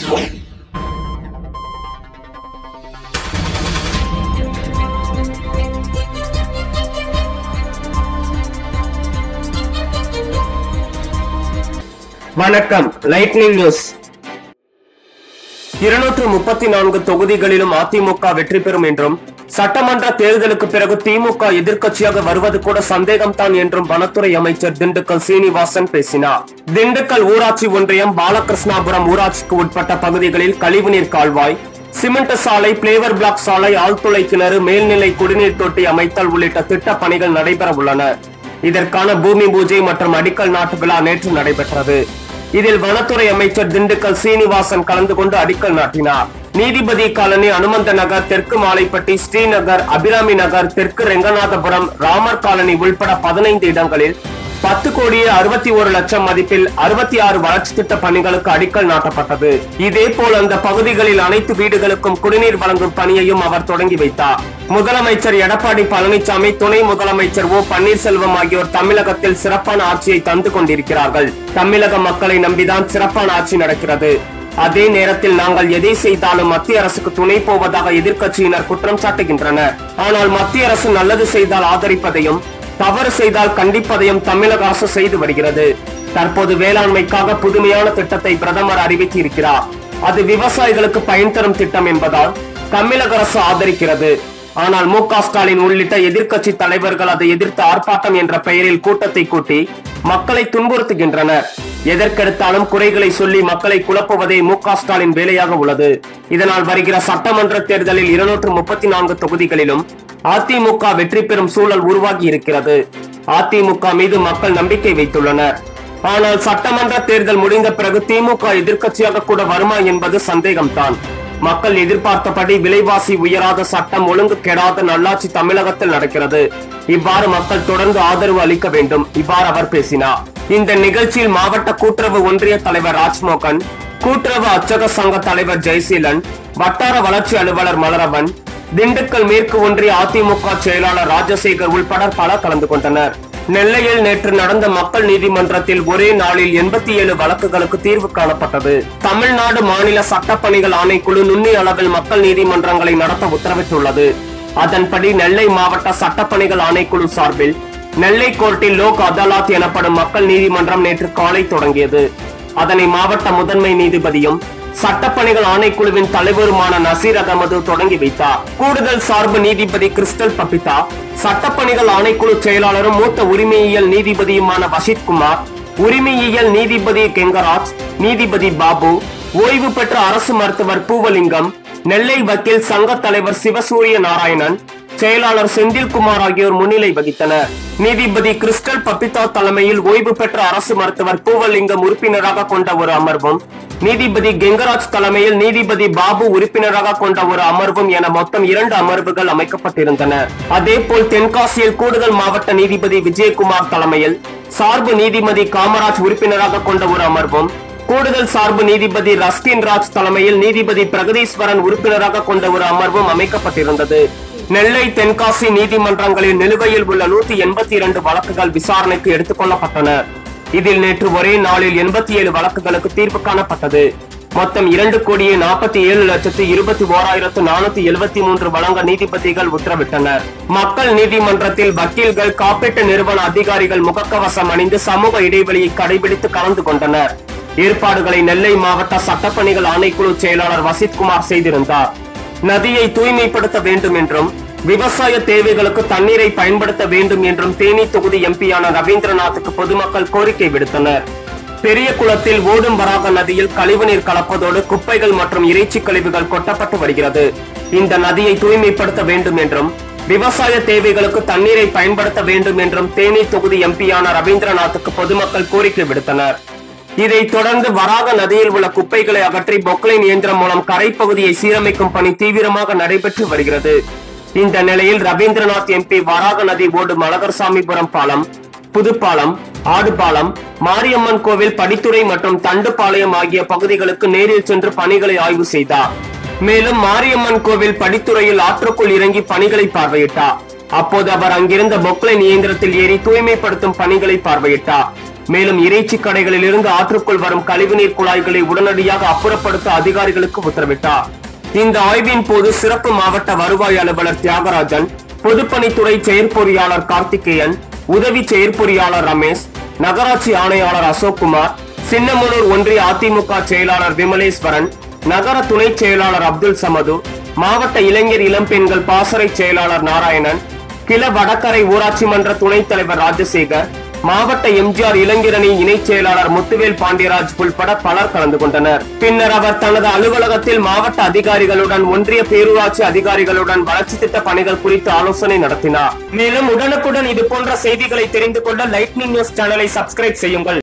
வணக்கம். Lightning news. 234 தொகுதிகளிலும் அதிமுக வெற்றி பெறும் என்றும், சட்டமன்ற தேர்தலுக்கு பிறகு திமுக எதிர்க்கட்சியாக வருவது கூட சந்தேகம்தான் என்றும் வனத்துறை அமைச்சர் திண்டுக்கல் சீனிவாசன் பேசினார். திண்டுக்கல் ஊராட்சி ஒன்றியம் பாலகிருஷ்ணாபுரம் ஊராட்சிக்கு உட்பட்ட பகுதிகளில் கழிவுநீர் கால்வாய், சிமெண்ட் சாலை, பிளேவர் பிளாக் சாலை, ஆழ்துளை கிணறு, மேல்நிலை குடிநீர் தொட்டி அமைத்தல் உள்ளிட்ட திட்ட பணிகள் நடைபெற உள்ளன. இதற்கான பூமி பூஜை மற்றும் அடிக்கல் நாட்டு விழா நேற்று நடைபெற்றது. இதில் வனத்துறை அமைச்சர் திண்டுக்கல் சீனிவாசன் கலந்து கொண்டு அடிக்கல் நாட்டினார். நீதிபதி காலனி, அனுமந்த நகர், தெற்கு மாலைப்பட்டி, ஸ்ரீநகர், அபிராமி நகர், தெற்கு ரெங்கநாதபுரம், ராமர் காலனி உள்பட 15 இடங்களில் 10,61,00,000 மதிப்பில் 66 வளர்ச்சி திட்ட பணிகளுக்கு அடிக்கல் நாட்டப்பட்டது. இதேபோல் அந்த பகுதிகளில் அனைத்து வீடுகளுக்கும் குடிநீர் வழங்கும் பணியையும் அவர் தொடங்கி வைத்தார். முதலமைச்சர் எடப்பாடி பழனிசாமி, துணை முதலமைச்சர் ஓ பன்னீர்செல்வம் ஆகியோர் தமிழகத்தில் சிறப்பான ஆட்சியை தந்து கொண்டிருக்கிறார்கள். தமிழக மக்களை நம்பிதான் சிறப்பான ஆட்சி நடக்கிறது. அதே நேரத்தில் நாங்கள் எதை செய்தாலும் மத்திய அரசுக்கு துணை போவதாக எதிர்க்கட்சியினர் குற்றம் சாட்டுகின்றனர். ஆனால் மத்திய அரசு நல்லது செய்தால் ஆதரிப்பதையும், தவறு செய்தால் கண்டிப்பதையும் தமிழக அரசு செய்து வருகிறது. தற்போது வேளாண்மைக்காக புதுமையான திட்டத்தை பிரதமர் அறிவித்திருக்கிறார். அது விவசாயிகளுக்கு பயன் தரும் திட்டம் என்பதால் தமிழக அரசு ஆதரிக்கிறது. ஆனால் மு.க. ஸ்டாலின் உள்ளிட்ட எதிர்க்கட்சி தலைவர்கள் அதை எதிர்த்து ஆர்ப்பாட்டம் என்ற பெயரில் கூட்டத்தை கூட்டி மக்களை துன்புறுத்துகின்றனர். எதற்கெடுத்தாலும் குறைகளை சொல்லி மக்களை குழப்புவதே மு.க. ஸ்டாலின் வேலையாக உள்ளது. இதனால் வருகிற சட்டமன்ற தேர்தலில் 234 தொகுதிகளிலும் அதிமுக வெற்றி பெறும் சூழல் உருவாகி இருக்கிறது. அதிமுக மீது மக்கள் நம்பிக்கை வைத்துள்ளனர். ஆனால் சட்டமன்ற தேர்தல் முடிந்த பிறகு திமுக எதிர்க்கட்சியாக கூட வருமா என்பது சந்தேகம்தான். மக்கள் எதிர்பார்த்தபடி விலைவாசி உயராத, சட்டம் ஒழுங்கு கெடாத நல்லாட்சி தமிழகத்தில் நடக்கிறது. இவ்வாறு மக்கள் தொடர்ந்து ஆதரவு அளிக்க வேண்டும். இவ்வாறு அவர் பேசினார். இந்த நிகழ்ச்சியில் மாவட்ட கூட்டுறவு ஒன்றிய தலைவர் ராஜ்மோகன், கூட்டுறவு அச்சக சங்க தலைவர் ஜெயசீலன், வட்டார வளர்ச்சி அலுவலர் மலரவன், திண்டுக்கல் மேற்கு ஒன்றிய அதிமுக செயலாளர் ராஜசேகர் உள்பட பலர் கலந்து கொண்டனர். நெல்லையில் நேற்று நடந்த மக்கள் நீதிமன்றத்தில் ஒரே நாளில் 87 வழக்குகளுக்கு தீர்வு காணப்பட்டது. தமிழ்நாடு மாநில சட்டப்பணிகள் ஆணைக்குழு நுண்ணிய அளவில் மக்கள் நீதிமன்றங்களை நடத்த உத்தரவிட்டுள்ளது. அதன்படி நெல்லை மாவட்ட சட்டப்பணிகள் ஆணைக்குழு சார்பில் நெல்லை கோர்ட்டில் லோக் அதாலத் எனப்படும் மக்கள் நீதிமன்றம் நேற்று காலை தொடங்கியது. அதனை மாவட்ட முதன்மை நீதிபதியும் சட்டப்பணிகள் ஆணைக்குழுவின் தலைவருமான நசீர் அகமது தொடங்கி வைத்தார். கூடுதல் சார்பு நீதிபதி கிறிஸ்டல் பபிதா, சட்டப்பணிகள் ஆணைக்குழு செயலாளரும் மூத்த உரிமையியல் நீதிபதியுமான வசித் குமார், உரிமையியல் நீதிபதி கெங்கராஜ், நீதிபதி பாபு, ஓய்வு பெற்ற அரசு மருத்துவர் பூவலிங்கம், நெல்லை வக்கீல் சங்க தலைவர் சிவசூரிய நாராயணன், செயலாளர் செந்தில்குமார் ஆகியோர் முன்னிலை வகித்தனர். நீதிபதி கிறிஸ்டல் பபிதா தலைமையில் ஓய்வு பெற்ற அரசு மருத்துவர் பூவலிங்கம் உறுப்பினராக கொண்ட ஒரு அமர்வும், நீதிபதி கெங்கராஜ் தலைமையில் நீதிபதி பாபு உறுப்பினராக கொண்ட ஒரு அமர்வும் என மொத்தம் 2 அமர்வுகள் அமைக்கப்பட்டிருந்தன. அதேபோல் தென்காசியில் கூடுதல் மாவட்ட நீதிபதி விஜயகுமார் தலைமையில் சார்பு நீதிபதி காமராஜ் உறுப்பினராக கொண்ட ஒரு அமர்வும், கூடுதல் சார்பு நீதிபதி ரஸ்கின் ராஜ் தலைமையில் நீதிபதி பிரகதீஸ்வரன் உறுப்பினராக கொண்ட ஒரு அமர்வும் அமைக்கப்பட்டிருந்தது. நெல்லை, தென்காசி நீதிமன்றங்களில் நிலுவையில் உள்ள 182 வழக்குகள் விசாரணைக்கு எடுத்துக் கொள்ளப்பட்டன. இதில் நேற்று ஒரே நாளில் 87 வழக்குகளுக்கு தீர்வு காணப்பட்டது. மொத்தம் 2,47,21,473 வழங்க நீதிபதிகள் உத்தரவிட்டனர். மக்கள் நீதிமன்றத்தில் வக்கீல்கள், காப்பீட்டு நிறுவன அதிகாரிகள் முகக்கவசம் அணிந்து சமூக இடைவெளியை கடைபிடித்து கலந்து கொண்டனர். ஏற்பாடுகளை நெல்லை மாவட்ட சட்டப்பணிகள் ஆணைக்குழு செயலாளர் வசித்குமார் செய்திருந்தார். நதியை தூய்மைப்படுத்த வேண்டும் என்றும், விவசாய தேவைகளுக்கு தண்ணீரை பயன்படுத்த வேண்டும் என்றும் தேனி தொகுதி எம்பியான ரவீந்திரநாத்துக்கு பொதுமக்கள் கோரிக்கை விடுத்தனர். பெரிய குளத்தில் ஓடும் வராக நதியில் கழிவுநீர் கலப்பதோடு குப்பைகள் மற்றும் இறைச்சி கழிவுகள் கொட்டப்பட்டு வருகிறது. இந்த நதியை தூய்மைப்படுத்த வேண்டும் என்றும், விவசாய தேவைகளுக்கு தண்ணீரை பயன்படுத்த வேண்டும் என்றும் தேனி தொகுதி எம்பியான ரவீந்திரநாத்துக்கு பொதுமக்கள் கோரிக்கை விடுத்தனர். இதைத் தொடர்ந்து வராக நதியில் உள்ள குப்பைகளை அகற்றி பொக்லைன் இயந்திரம் மூலம் கரைப்பகுதியை சீரமைக்கும் பணி தீவிரமாக நடைபெற்று வருகிறது. இந்த நிலையில் ரவீந்திரநாத் எம்பி வராக நதி ஓடும் அழகர்சாமிபுரம் பாலம், புதுப்பாலம், ஆடுபாலம், மாரியம்மன் கோவில், படித்துறை மற்றும் தண்டுபாளையம் ஆகிய பகுதிகளுக்கு நேரில் சென்று பணிகளை ஆய்வு செய்தார். மேலும் மாரியம்மன் கோவில் படித்துறையில் ஆற்றுக்குள் இறங்கி பணிகளை பார்வையிட்டார். அப்போது அவர் அங்கிருந்த பொக்லைன் இயந்திரத்தில் ஏறி தூய்மைப்படுத்தும் பணிகளை பார்வையிட்டார். மேலும் இறைச்சி கடைகளில் இருந்து ஆற்றுக்குள் வரும் கழிவுநீர் குழாய்களை உடனடியாக அப்புறப்படுத்த அதிகாரிகளுக்கு உத்தரவிட்டார். இந்த ஆய்வின் போது சிறப்பு மாவட்ட வருவாய் அலுவலர் தியாகராஜன், பொதுப்பணித்துறை செயற்பொறியாளர் கார்த்திகேயன், உதவி செயற்பொறியாளர் ரமேஷ், நகராட்சி ஆணையாளர் அசோக்குமார், சின்னமனூர் ஒன்றிய அதிமுக செயலாளர் விமலேஸ்வரன், நகர துணை செயலாளர் அப்துல் சமது, மாவட்ட இளைஞர் இளம்பெண்கள் பாசறை செயலாளர் நாராயணன், கிள வடகரை ஊராட்சி மன்ற துணைத் தலைவர் ராஜசேகர், மாவட்ட எம்ஜிஆர் இளைஞரணி இணை செயலாளர் முத்துவேல் பாண்டியராஜ் உள்பட பலர் கலந்து கொண்டனர். பின்னர் அவர் தனது அலுவலகத்தில் மாவட்ட அதிகாரிகளுடன், ஒன்றிய பேரூராட்சி அதிகாரிகளுடன் வளர்ச்சி திட்ட பணிகள் குறித்து ஆலோசனை நடத்தினார். மேலும் உடனுக்குடன் இது போன்ற செய்திகளை தெரிந்து கொள்ள லைட்னிங் நியூஸ் சேனலை சப்ஸ்கிரைப் செய்யுங்கள்.